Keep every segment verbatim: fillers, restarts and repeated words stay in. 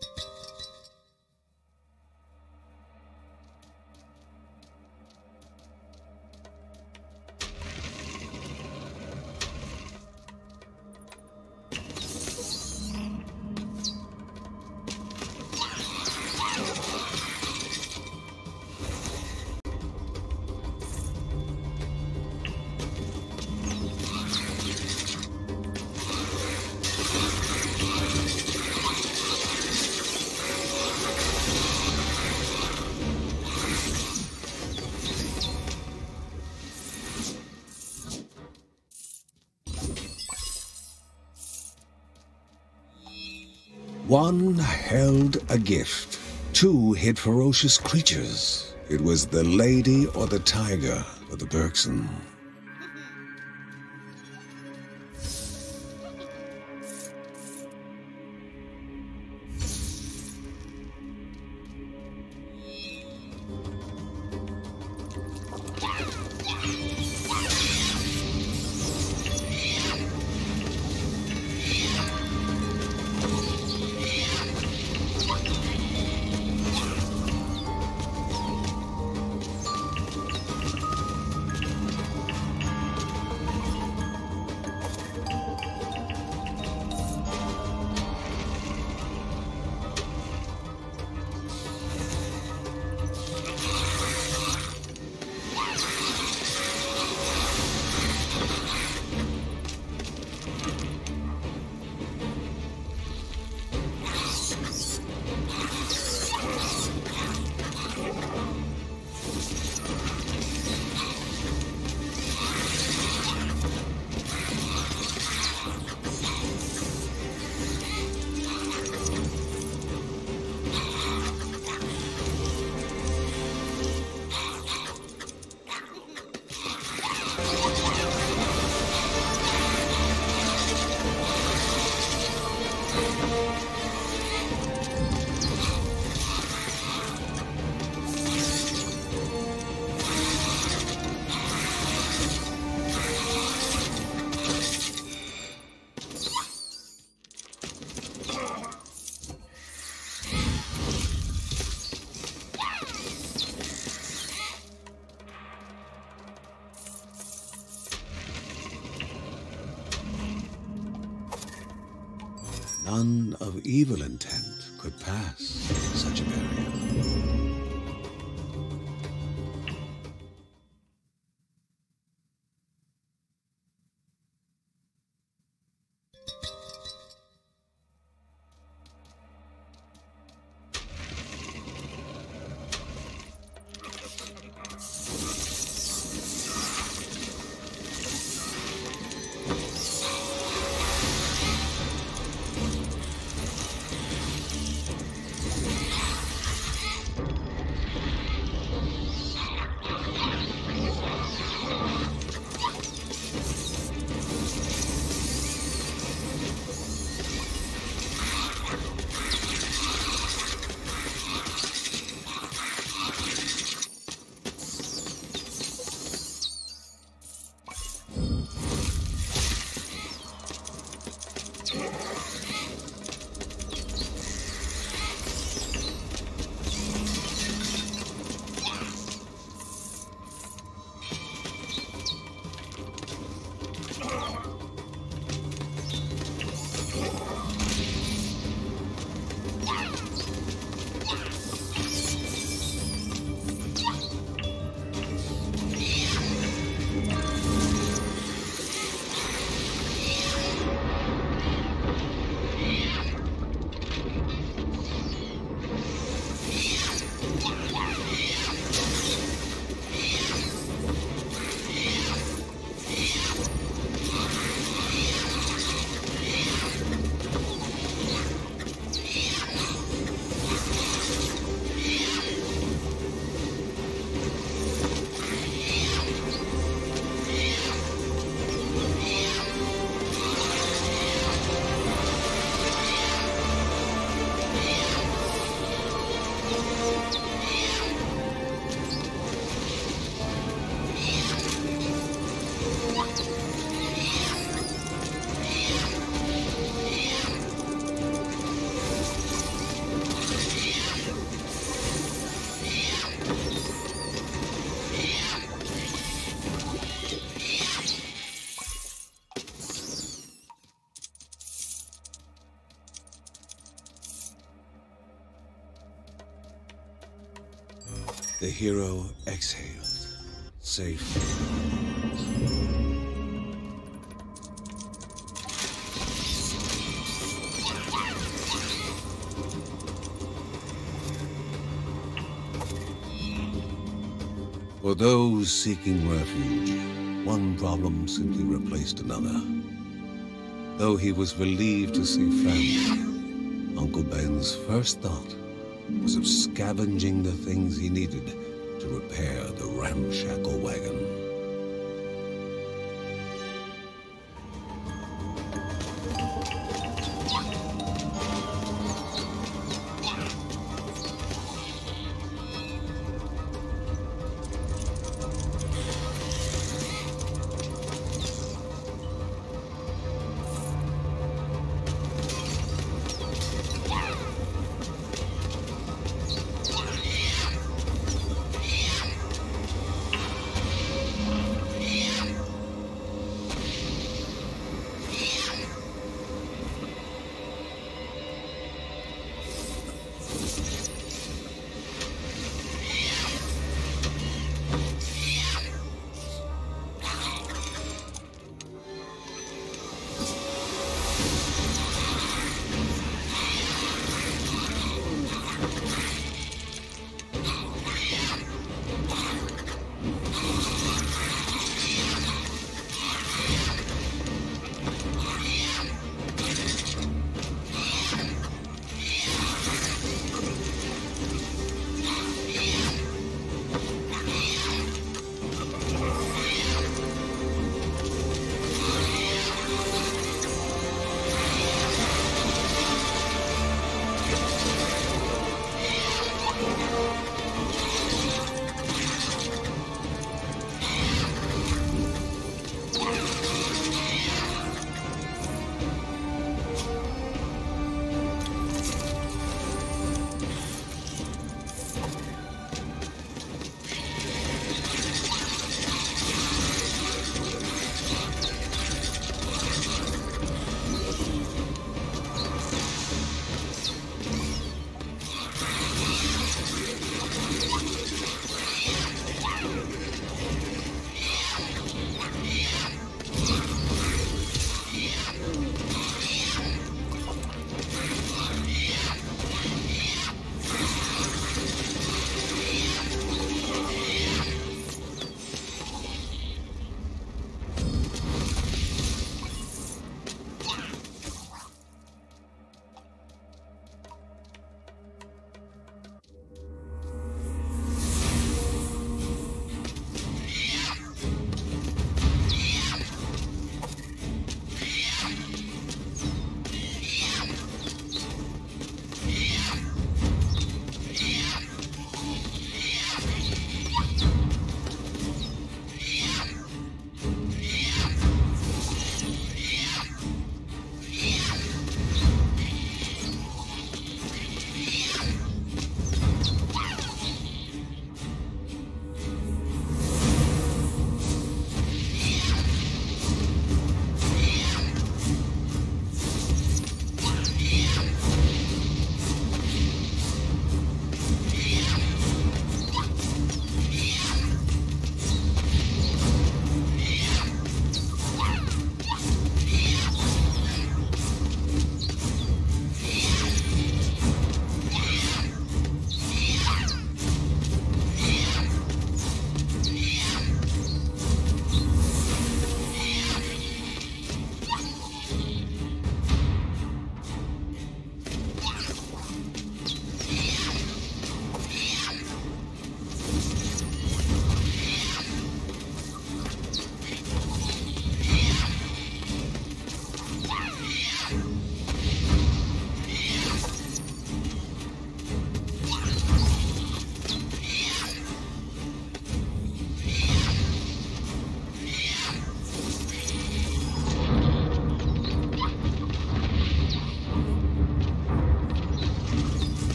One held a gift. Two hid ferocious creatures. It was the lady or the tiger for the Bergson. None of evil intent could pass such a barrier. The hero exhaled, safe. For those seeking refuge, one problem simply replaced another. Though he was relieved to see family, Uncle Ben's first thought was of scavenging the things he needed to repair the ramshackle wagon.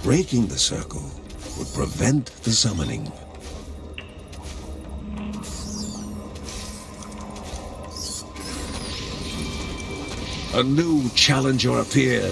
breaking the circle would prevent the summoning. A new challenger appeared.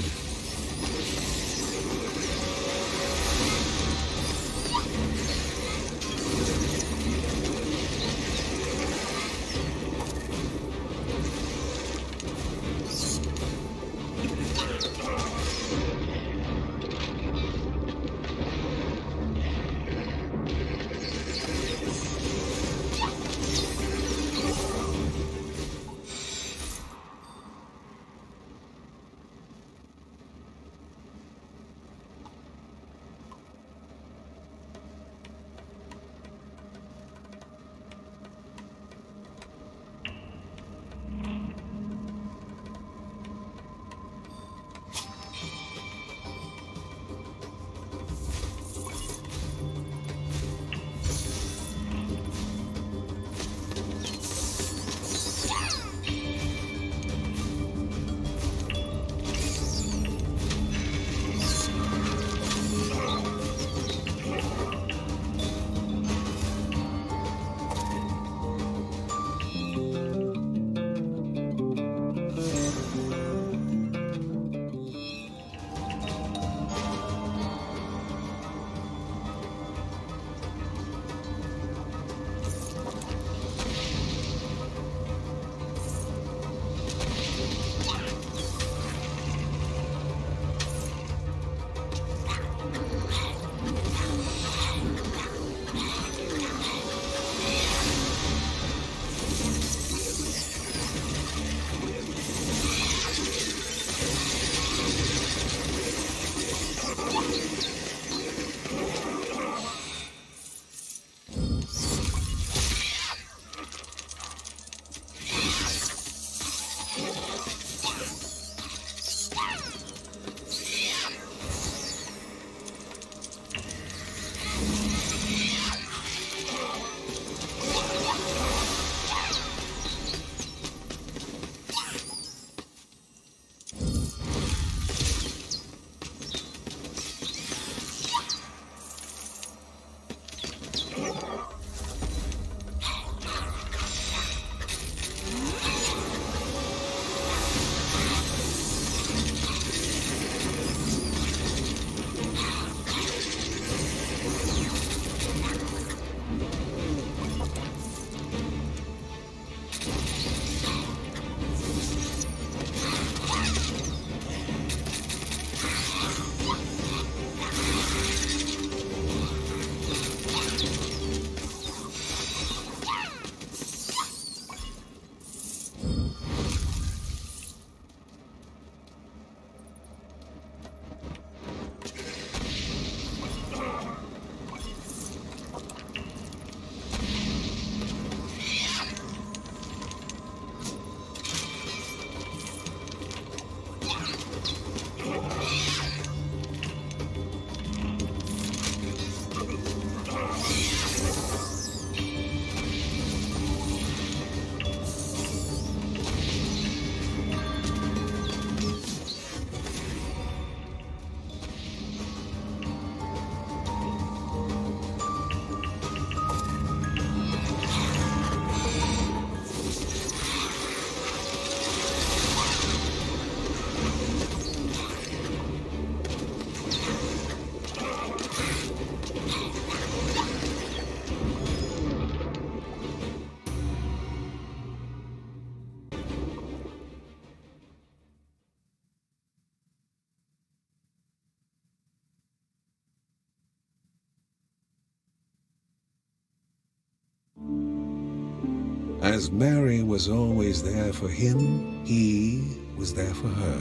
As Mary was always there for him, he was there for her.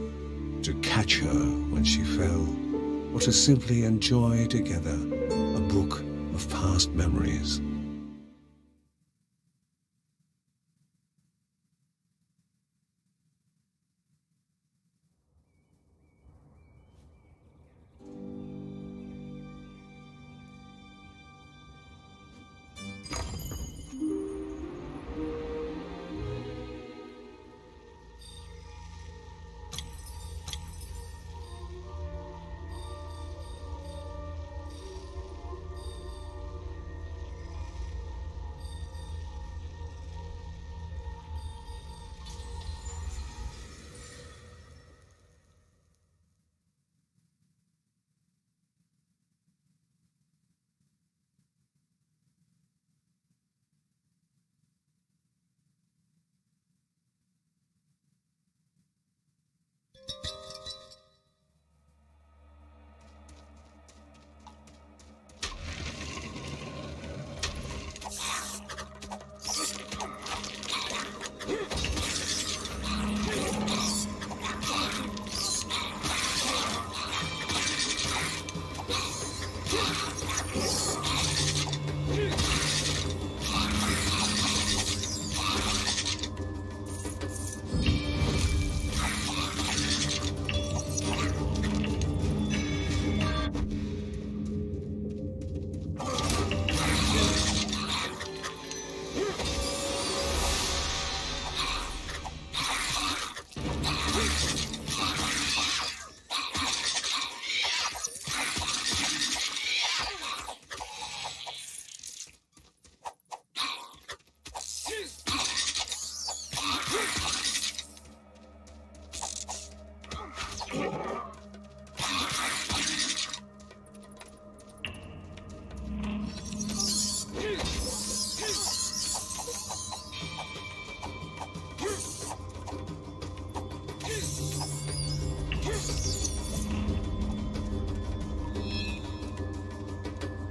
To catch her when she fell, or to simply enjoy together a book of past memories.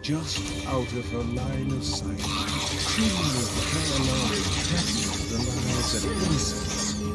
just out of her line of sight, seemingly parallel test the lives of innocents.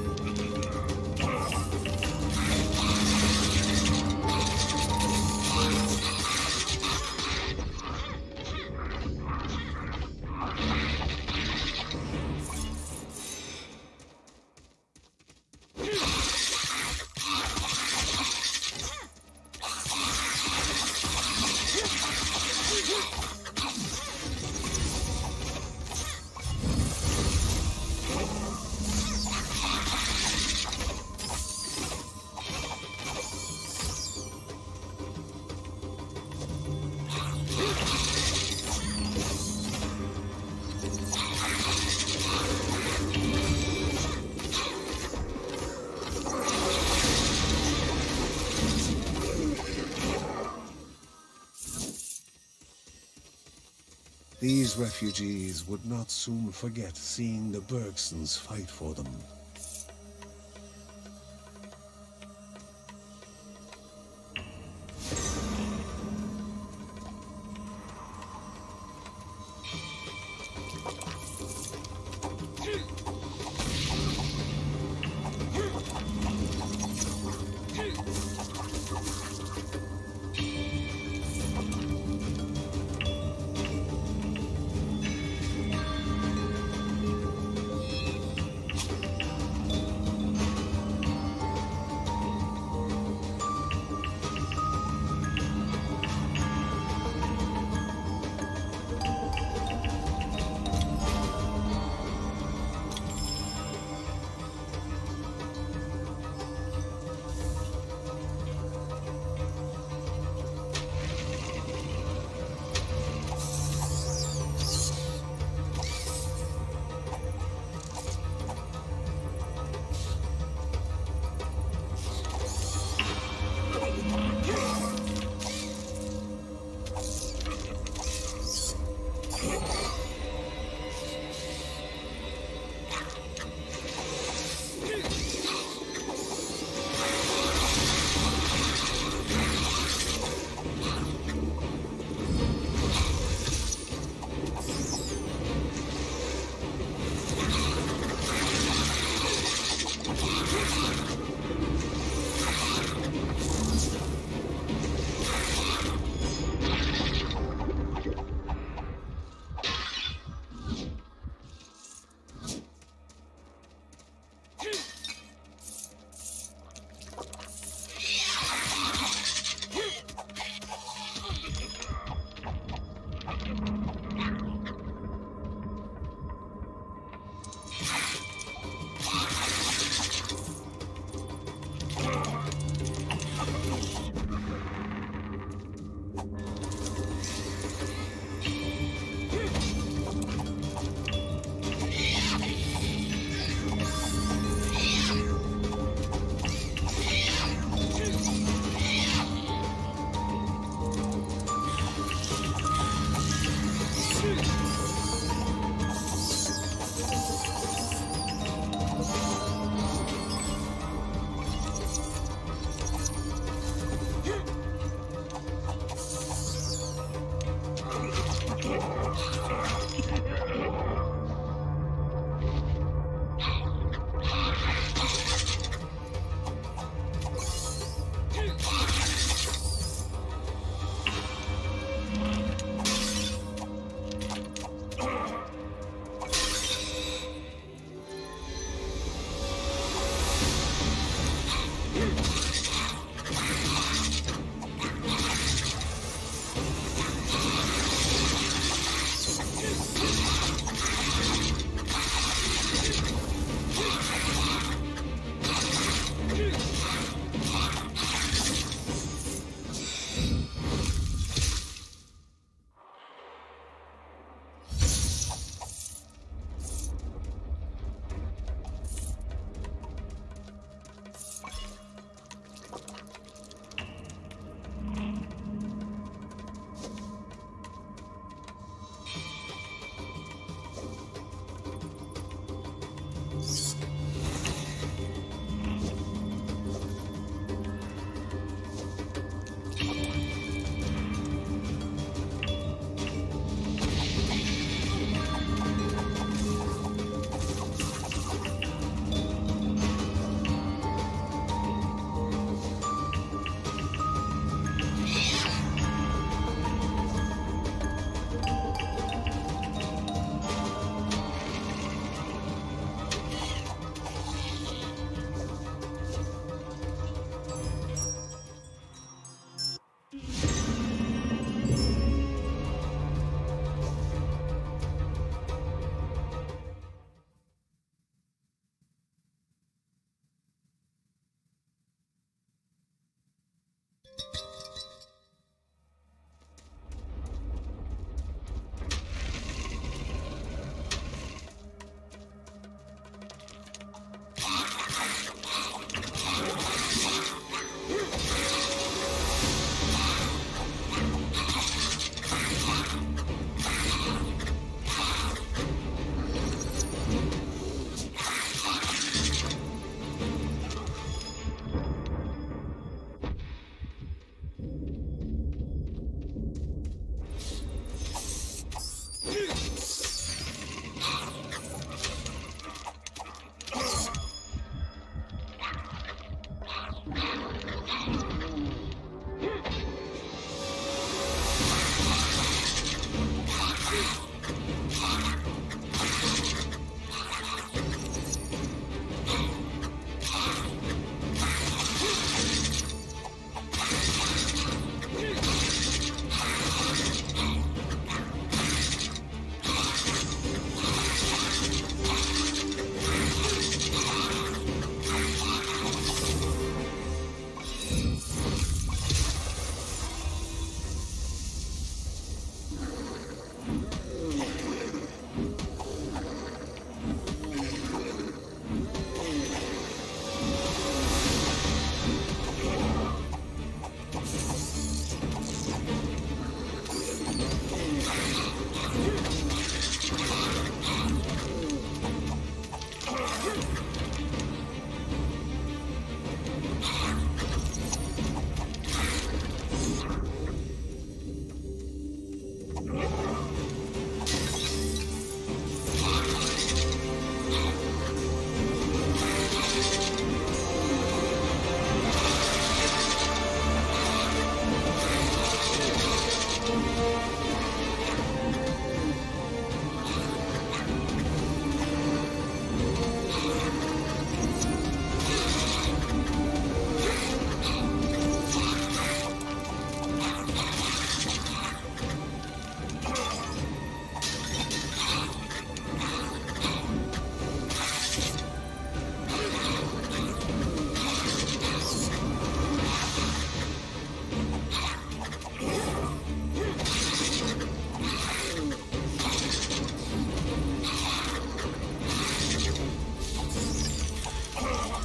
These refugees would not soon forget seeing the Bergsons fight for them.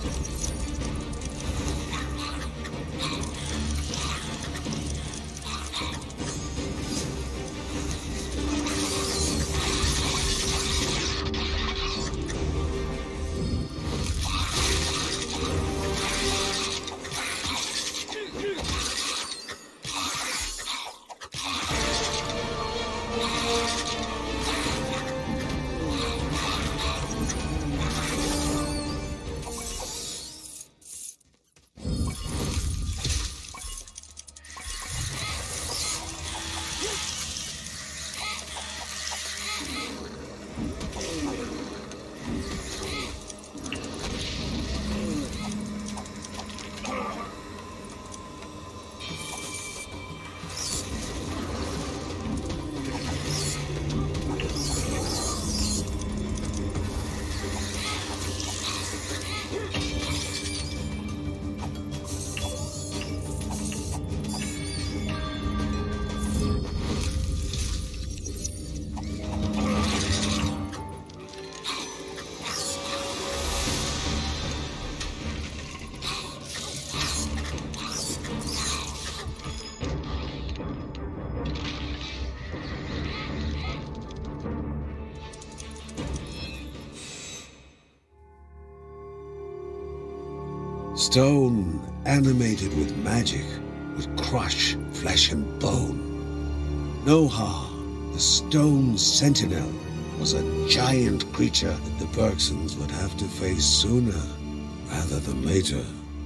Stone, animated with magic, would crush flesh and bone. Noha, the stone sentinel, was a giant creature that the Bergsons would have to face sooner rather than later.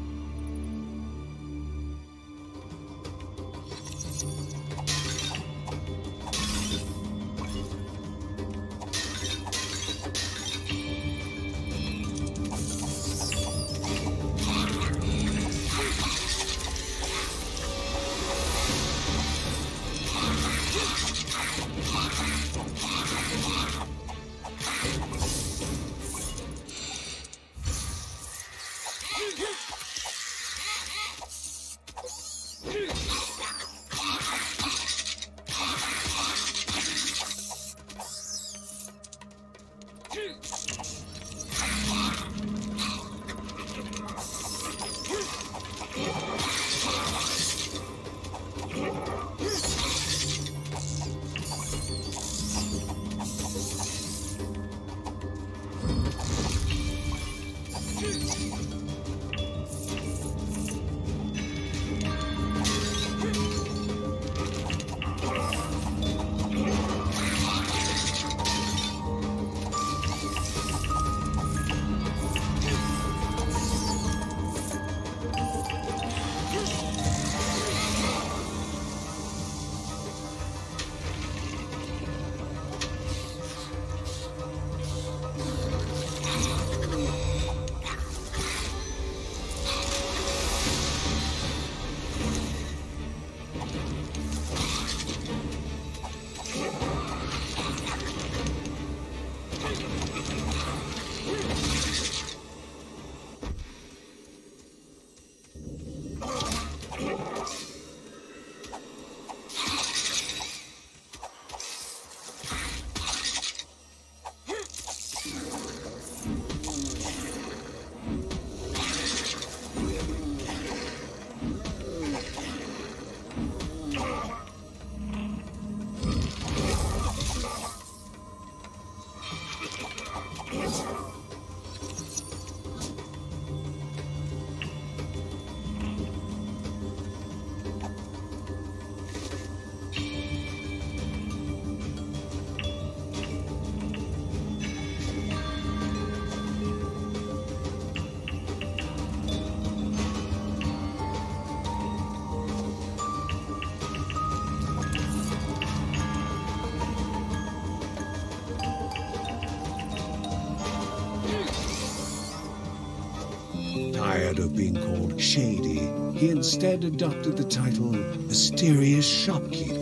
Tired of being called shady, he instead adopted the title Mysterious Shopkeeper.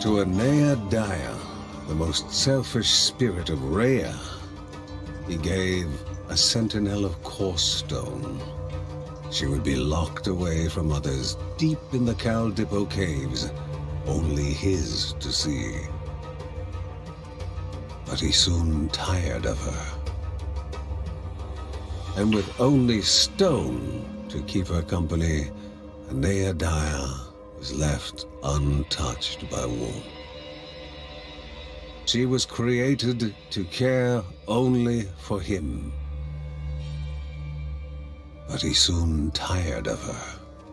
To Anea Daya, the most selfish spirit of Rhea, he gave a Sentinel of coarse stone. She would be locked away from others deep in the Caldipo caves, only his to see. But he soon tired of her. And with only stone to keep her company, Anea Daya was left untouched by war. She was created to care only for him. But he soon tired of her.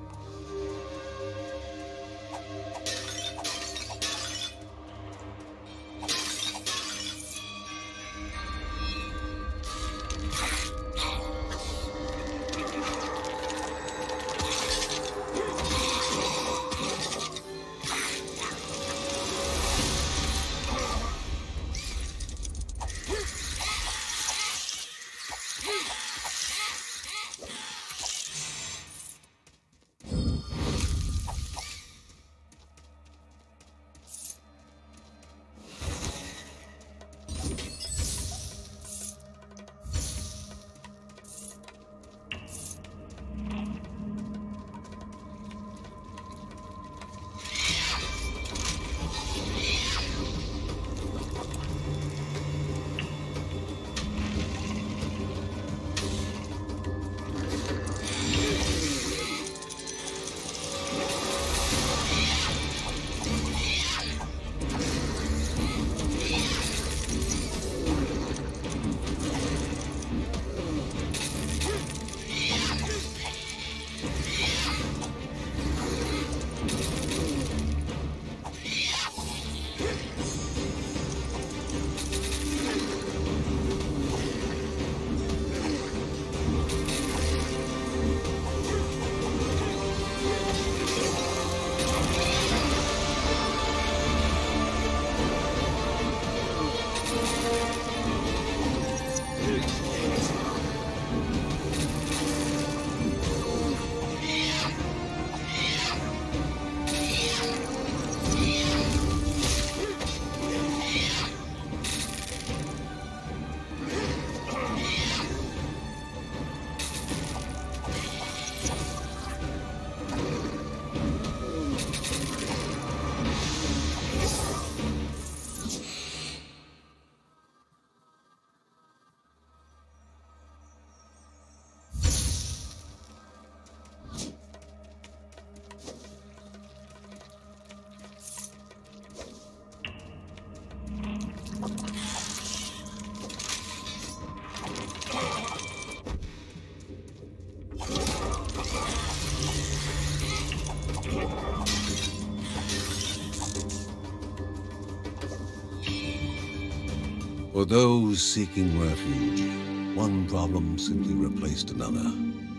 For those seeking refuge, one problem simply replaced another.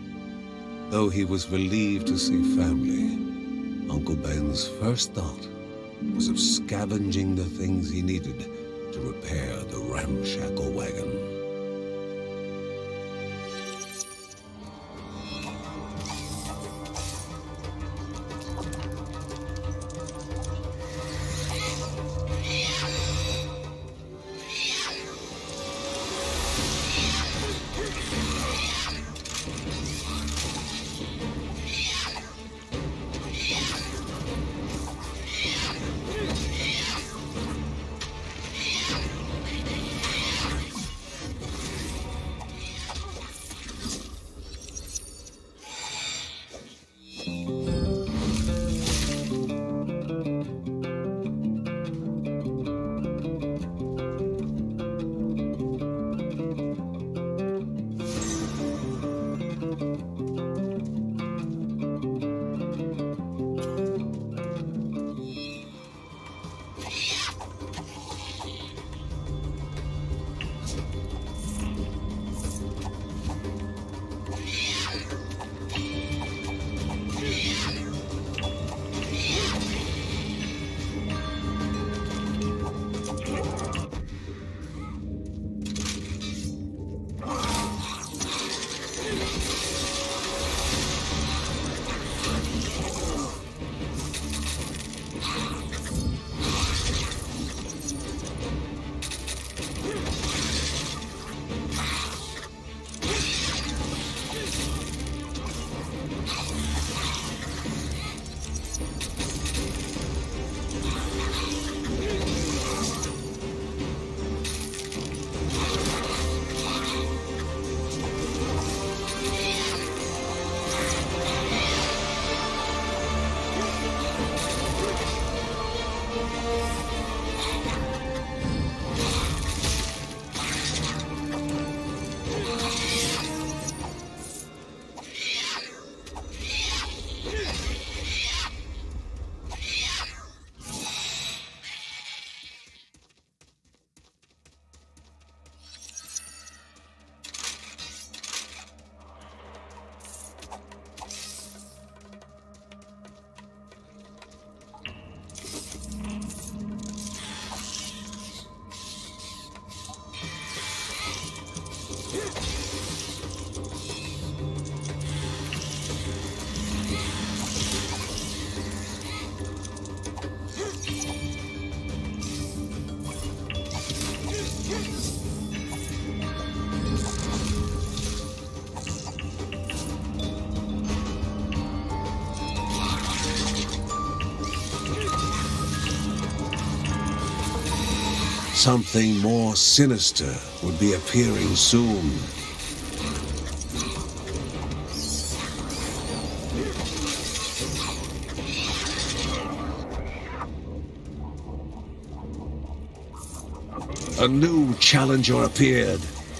Though he was relieved to see family, Uncle Ben's first thought was of scavenging the things he needed to repair the ramshackle wagon. Something more sinister would be appearing soon. A new challenger appeared.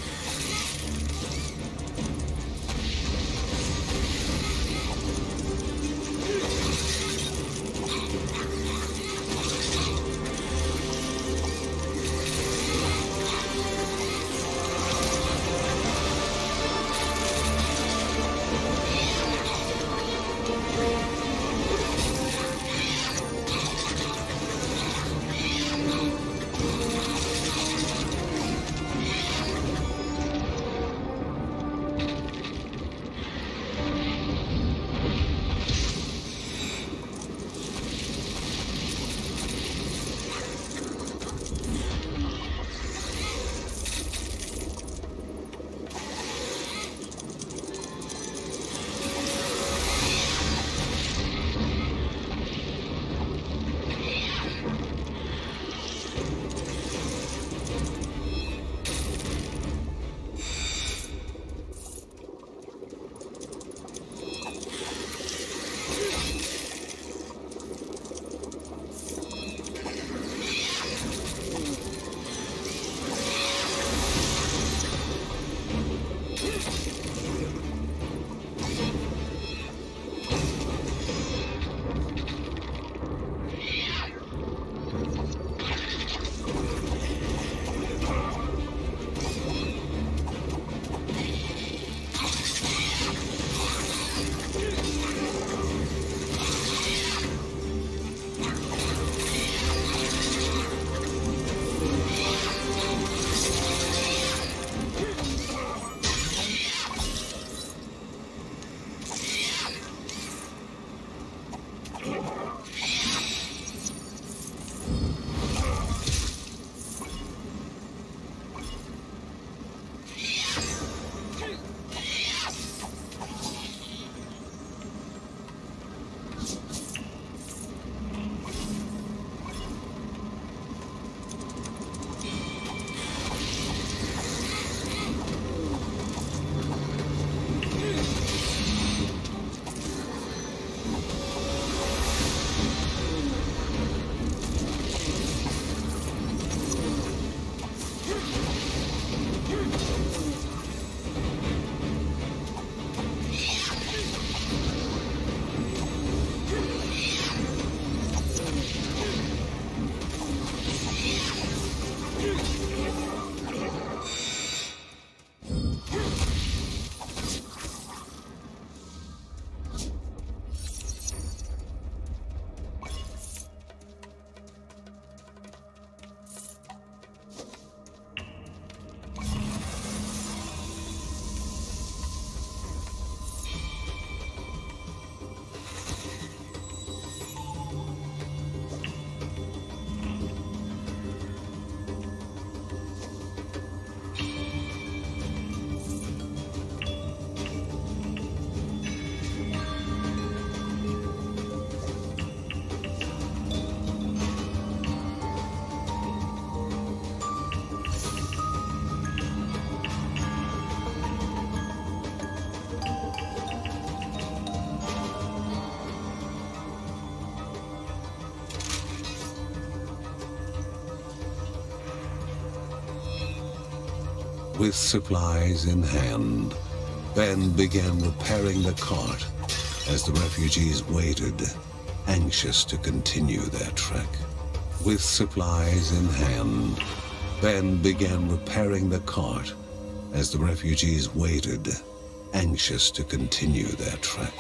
With supplies in hand, Ben began repairing the cart as the refugees waited, anxious to continue their trek. With supplies in hand, Ben began repairing the cart as the refugees waited, anxious to continue their trek.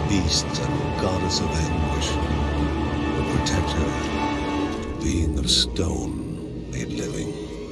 beast and goddess of anguish, the protector, being of stone made living.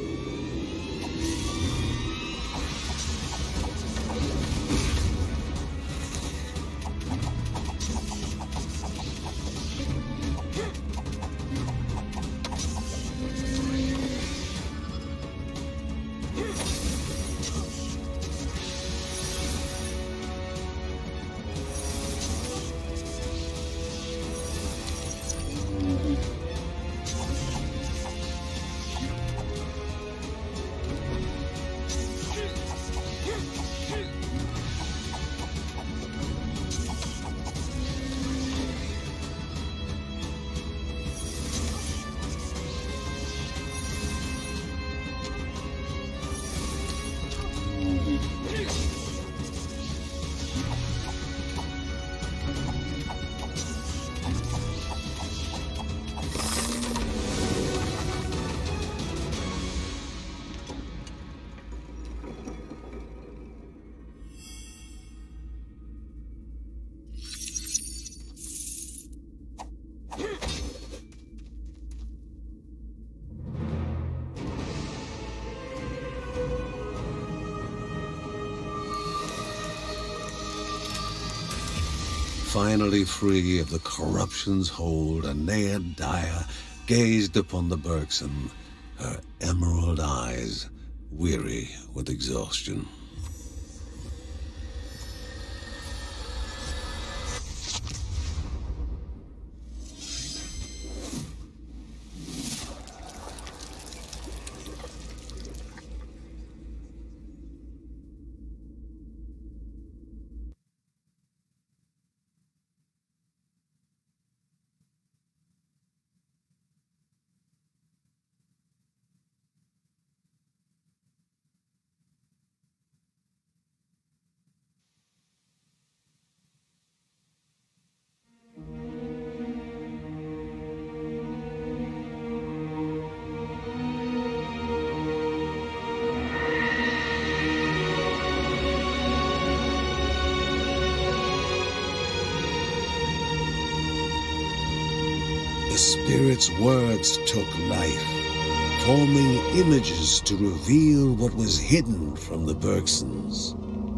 Finally free of the corruption's hold, Anea Dire gazed upon the Bergson, her emerald eyes weary with exhaustion. The spirit's words took life, forming images to reveal what was hidden from the Bergsons.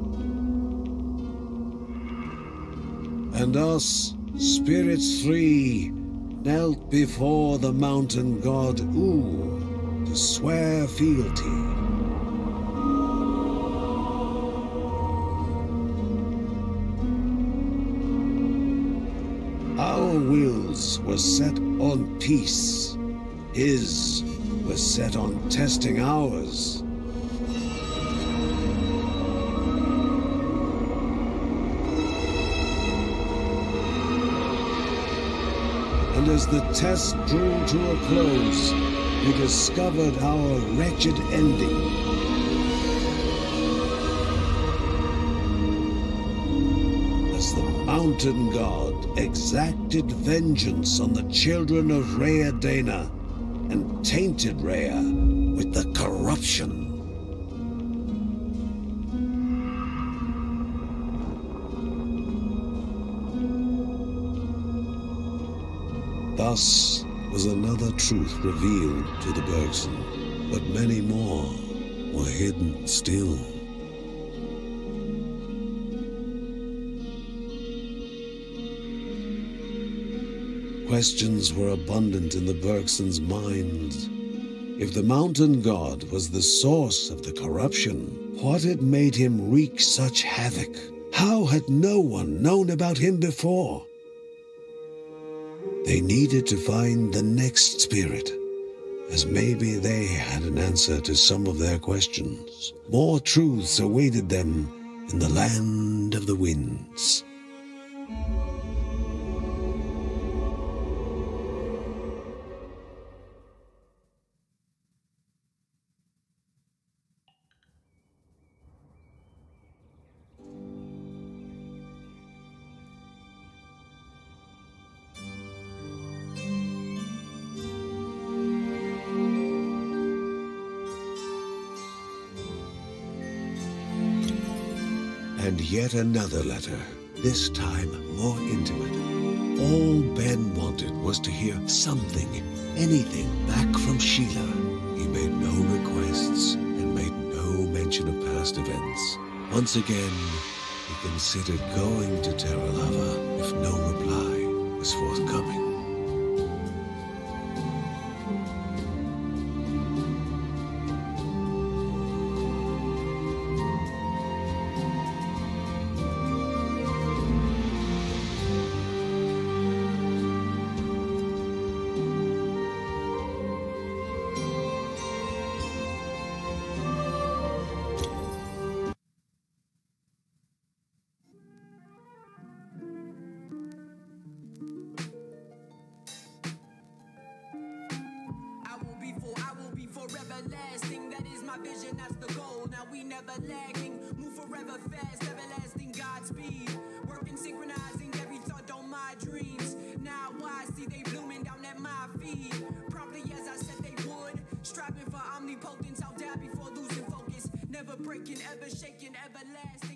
And us, spirits three, knelt before the mountain god U to swear fealty. Our wills were set on peace. His was set on testing ours. And as the test drew to a close, we discovered our wretched ending. As the mountain god exacted vengeance on the children of Rhea Dana and tainted Rhea with the corruption. Thus was another truth revealed to the Bergson, but many more were hidden still. Questions were abundant in the Bergsons' minds. If the mountain god was the source of the corruption, what had made him wreak such havoc? How had no one known about him before? They needed to find the next spirit, as maybe they had an answer to some of their questions. More truths awaited them in the land of the winds. And yet another letter, this time more intimate. All Ben wanted was to hear something, anything back from Sheila. He made no requests and made no mention of past events. Once again, he considered going to Terra Lava if no reply was forthcoming. Everlasting, that is my vision, that's the goal. Now we never lagging, move forever fast, everlasting Godspeed. Working, synchronizing every thought on my dreams. Now I see they blooming down at my feet. Promptly as I said they would, striving for omnipotence. I'll die before losing focus. Never breaking, ever shaking, everlasting.